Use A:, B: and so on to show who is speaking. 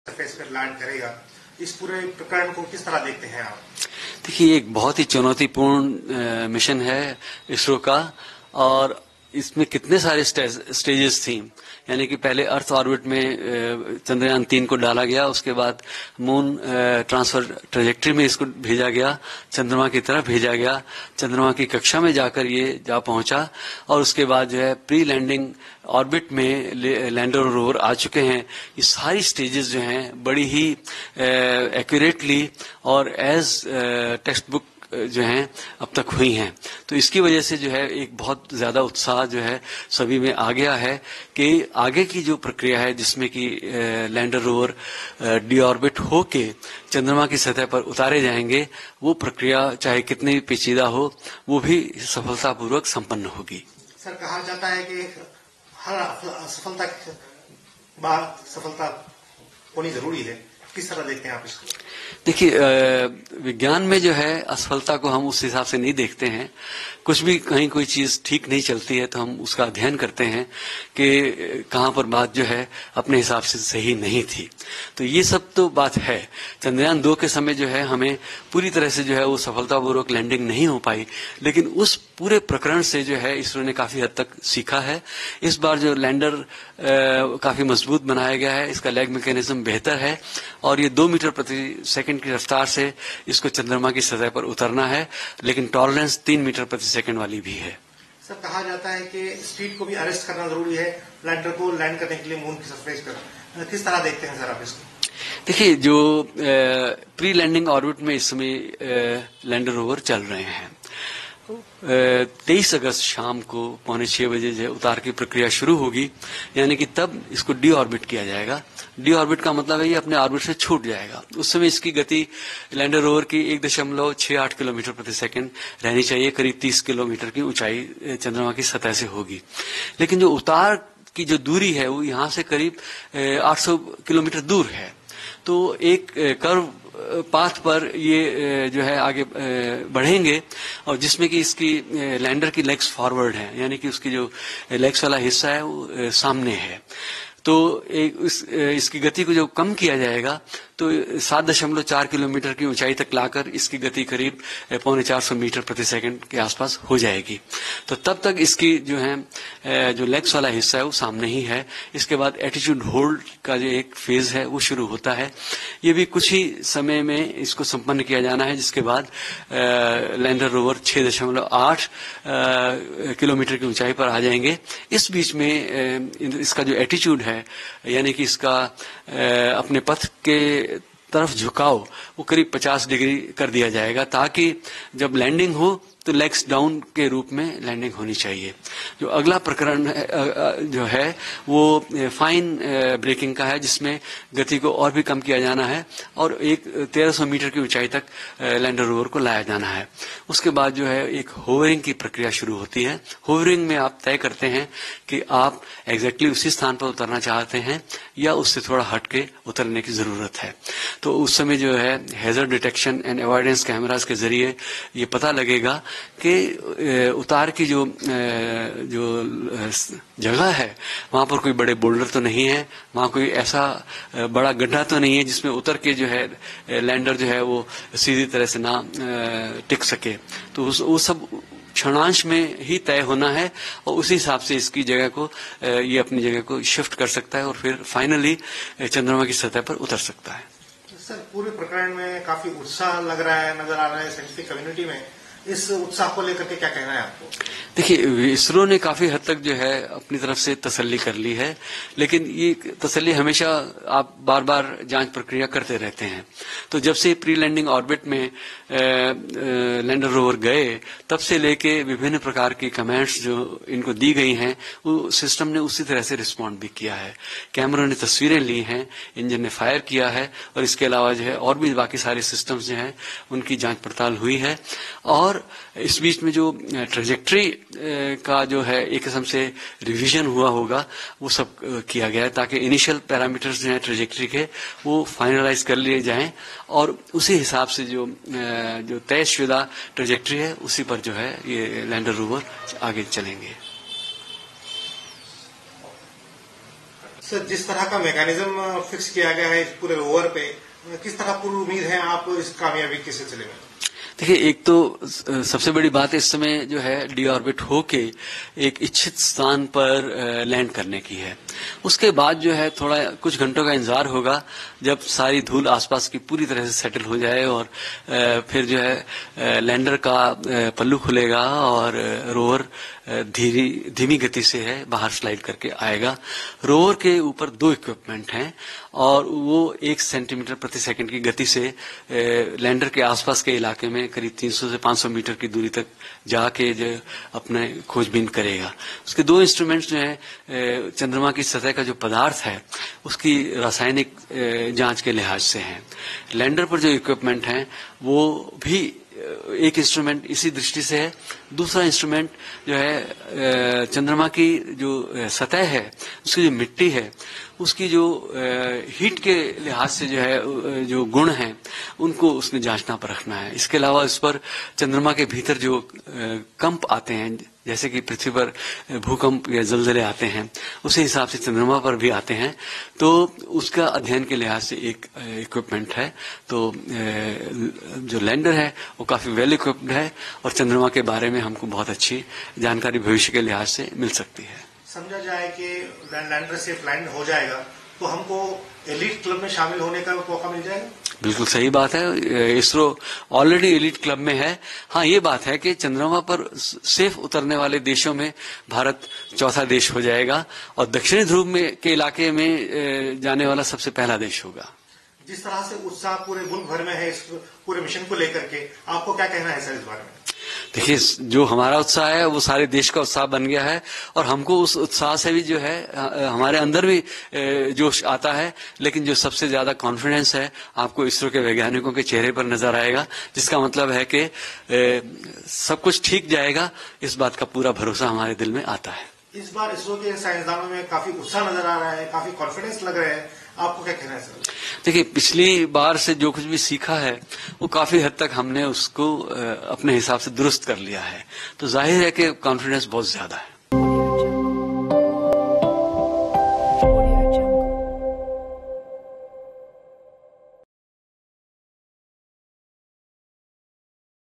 A: Surface पर land करेगा। इस पूरे प्रकरण को किस तरह देखते हैं आप?
B: देखिए, एक बहुत ही चुनौतीपूर्ण मिशन है इसरो का, और इसमें कितने सारे स्टेजेस थी। यानी कि पहले अर्थ ऑर्बिट में चंद्रयान-3 को डाला गया, उसके बाद मून ट्रांसफर ट्रेजेक्ट्री में इसको भेजा गया, चंद्रमा की तरफ भेजा गया, चंद्रमा की कक्षा में जाकर ये जा पहुंचा, और उसके बाद जो है प्री लैंडिंग ऑर्बिट में लैंडर और रोवर आ चुके हैं। ये सारी स्टेजेस जो हैं बड़ी ही एक्यूरेटली और एज टेक्स्ट बुक जो हैं अब तक हुई हैं। तो इसकी वजह से जो है एक बहुत ज्यादा उत्साह जो है सभी में आ गया है कि आगे की जो प्रक्रिया है, जिसमें कि लैंडर रोवर डी ऑर्बिट होके चंद्रमा की सतह पर उतारे जाएंगे, वो प्रक्रिया चाहे कितनी भी पेचीदा हो, वो भी सफलतापूर्वक संपन्न होगी।
A: सर, कहा जाता है कि हर सफलता होनी जरूरी है, किस तरह देखते हैं आप इसको?
B: देखिए, विज्ञान में जो है असफलता को हम उस हिसाब से नहीं देखते हैं। कुछ भी कहीं कोई चीज ठीक नहीं चलती है तो हम उसका अध्ययन करते हैं कि कहाँ पर बात जो है अपने हिसाब से सही नहीं थी। तो ये सब तो बात है। चंद्रयान-2 के समय जो है हमें पूरी तरह से जो है वो सफलतापूर्वक लैंडिंग नहीं हो पाई, लेकिन उस पूरे प्रकरण से जो है इसरो ने काफी हद तक सीखा है। इस बार जो लैंडर काफी मजबूत बनाया गया है, इसका लेग मैकेनिज्म बेहतर है, और ये 2 मीटर प्रति सेकंड की रफ्तार से इसको चंद्रमा की सतह पर उतरना है, लेकिन टॉलरेंस 3 मीटर प्रति सेकंड वाली भी है।
A: सर, कहा जाता है कि स्पीड को भी अरेस्ट करना जरूरी है लैंडर को लैंड करने के लिए मून की सरफेस पर। किस तरह देखते हैं सर आप इसको?
B: देखिए, जो प्री लैंडिंग ऑर्बिट में इस समय लैंडर रोवर चल रहे हैं, 23 अगस्त शाम को 5:45 बजे जो उतार की प्रक्रिया शुरू होगी, यानी कि तब इसको डी ऑर्बिट किया जाएगा। डी ऑर्बिट का मतलब है ये अपने ऑर्बिट से छूट जाएगा। उस समय इसकी गति लैंडर रोवर की 1.68 किलोमीटर प्रति सेकंड रहनी चाहिए, करीब 30 किलोमीटर की ऊंचाई चंद्रमा की सतह से होगी। लेकिन जो उतार की जो दूरी है वो यहाँ से करीब 800 किलोमीटर दूर है। तो एक कर्व पाथ पर ये जो है आगे बढ़ेंगे, और जिसमें कि इसकी लैंडर की लेग्स फॉरवर्ड है, यानी कि उसकी जो लेग्स वाला हिस्सा है वो सामने है। तो इसकी गति को जो कम किया जाएगा तो 7.4 किलोमीटर की ऊंचाई तक लाकर इसकी गति करीब 450 मीटर प्रति सेकंड के आसपास हो जाएगी। तो तब तक इसकी जो है जो लेग्स वाला हिस्सा है वो सामने ही है। इसके बाद एटीट्यूड होल्ड का जो एक फेज है वो शुरू होता है। ये भी कुछ ही समय में इसको संपन्न किया जाना है, जिसके बाद लैंडर रोवर 6.8 किलोमीटर की ऊंचाई पर आ जाएंगे। इस बीच में इसका जो एटीट्यूड है, यानी कि इसका अपने पथ के तरफ झुकाव, वो करीब 50 डिग्री कर दिया जाएगा, ताकि जब लैंडिंग हो तो लेग्स डाउन के रूप में लैंडिंग होनी चाहिए। जो अगला प्रकरण जो है वो फाइन ब्रेकिंग का है, जिसमें गति को और भी कम किया जाना है और 1300 मीटर की ऊंचाई तक लैंडर रोवर को लाया जाना है। उसके बाद जो है एक होवरिंग की प्रक्रिया शुरू होती है। होवरिंग में आप तय करते हैं कि आप एग्जैक्टली उसी स्थान पर उतरना चाहते हैं या उससे थोड़ा हट के उतरने की जरूरत है। तो उस समय जो है hazard detection and avoidance cameras के जरिए ये पता लगेगा कि उतार की जो जगह है वहां पर कोई बड़े बोल्डर तो नहीं है, वहां कोई ऐसा बड़ा गड्ढा तो नहीं है जिसमें उतर के जो है लैंडर जो है वो सीधी तरह से ना टिक सके। तो वो सब क्षणांश में ही तय होना है, और उसी हिसाब से इसकी जगह को ये अपनी जगह को शिफ्ट कर सकता है और फिर फाइनली चंद्रमा की सतह पर उतर सकता है।
A: सर, पूरे प्रकरण में काफी उत्साह लग रहा है, नजर आ रहा है साइंटिफिक कम्युनिटी में। इस उत्साह को लेकर के क्या कहना है आपको? देखिए,
B: इसरो ने काफी हद तक जो है अपनी तरफ से तसल्ली कर ली है, लेकिन ये तसल्ली हमेशा आप बार बार जांच प्रक्रिया करते रहते हैं। तो जब से प्री लैंडिंग ऑर्बिट में लैंडर रोवर गए, तब से लेके विभिन्न प्रकार की कमेंट्स जो इनको दी गई हैं, वो सिस्टम ने उसी तरह से रिस्पॉन्ड भी किया है। कैमरों ने तस्वीरें ली हैं, इंजन ने फायर किया है, और इसके अलावा जो है और भी बाकी सारे सिस्टम्स जो हैं उनकी जांच पड़ताल हुई है। और इस बीच में जो ट्रेजेक्ट्री का जो है एक किस्म से रिवीजन हुआ होगा, वो सब किया गया है, ताकि इनिशियल पैरामीटर्स जो हैं ट्रेजेक्ट्री के वो फाइनलाइज कर लिए जाएं, और उसी हिसाब से जो तयशुदा ट्रेजेक्ट्री है उसी पर जो है ये लैंडर रोवर आगे चलेंगे।
A: सर, जिस तरह का मैकेनिज्म फिक्स किया गया है इस पूरे रोवर पे, किस तरह पूरी उम्मीद है आप इस कामयाबी के सिलसिले में?
B: देखिए, एक तो सबसे बड़ी बात इस समय जो है डीऑर्बिट होके एक इच्छित स्थान पर लैंड करने की है। उसके बाद जो है थोड़ा कुछ घंटों का इंतजार होगा जब सारी धूल आसपास की पूरी तरह से सेटल हो जाए और फिर जो है लैंडर का पल्लू खुलेगा और रोवर धीमी गति से है बाहर स्लाइड करके आएगा। रोवर के ऊपर 2 इक्विपमेंट हैं और वो 1 सेंटीमीटर प्रति सेकंड की गति से लैंडर के आसपास के इलाके में करीब 300 से 500 मीटर की दूरी तक जाके जो अपने खोजबीन करेगा। उसके 2 इंस्ट्रूमेंट्स जो है चंद्रमा की सतह का जो पदार्थ है उसकी रासायनिक जांच के लिहाज से हैं। लैंडर पर जो इक्विपमेंट हैं वो भी एक इंस्ट्रूमेंट इसी दृष्टि से है। दूसरा इंस्ट्रूमेंट जो है चंद्रमा की जो सतह है उसकी जो मिट्टी है उसकी जो हीट के लिहाज से जो है जो गुण हैं उनको उसमें जांचना परखना है। इसके अलावा इस पर चंद्रमा के भीतर जो कंप आते हैं जैसे कि पृथ्वी पर भूकंप या जलजले आते हैं उसी हिसाब से चंद्रमा पर भी आते हैं, तो उसका अध्ययन के लिहाज से एक इक्विपमेंट है। तो जो लैंडर है वो काफी वेल इक्विप्ड है और चंद्रमा के बारे में हमको बहुत अच्छी जानकारी भविष्य के लिहाज से मिल सकती है।
A: समझा जाए कि लैंडर सेफ लैंड हो जाएगा तो हमको एलीट क्लब में शामिल होने का मौका मिल जाएगा?
B: बिल्कुल सही बात है, इसरो ऑलरेडी एलीट क्लब में है। हाँ, ये बात है कि चंद्रमा पर सेफ उतरने वाले देशों में भारत चौथा देश हो जाएगा और दक्षिणी ध्रुव में के इलाके में जाने वाला सबसे पहला देश होगा।
A: जिस तरह से उत्साह पूरे मुल्क भर में है इस पूरे मिशन को लेकर के, आपको क्या कहना है सर इस बारे में?
B: देखिए, जो हमारा उत्साह है वो सारे देश का उत्साह बन गया है और हमको उस उत्साह से भी जो है हमारे अंदर भी जोश आता है, लेकिन जो सबसे ज्यादा कॉन्फिडेंस है आपको इसरो के वैज्ञानिकों के चेहरे पर नजर आएगा, जिसका मतलब है कि सब कुछ ठीक जाएगा। इस बात का पूरा भरोसा हमारे दिल में आता है।
A: इस बार इसरो के साइंसदानों में काफी उत्साह नजर आ रहा है, काफी कॉन्फिडेंस लग रहा है, आपको क्या कहना है सर?
B: देखिए, पिछली बार से जो कुछ भी सीखा है वो काफी हद तक हमने उसको अपने हिसाब से दुरुस्त कर लिया है, तो जाहिर है कि कॉन्फिडेंस बहुत ज्यादा है।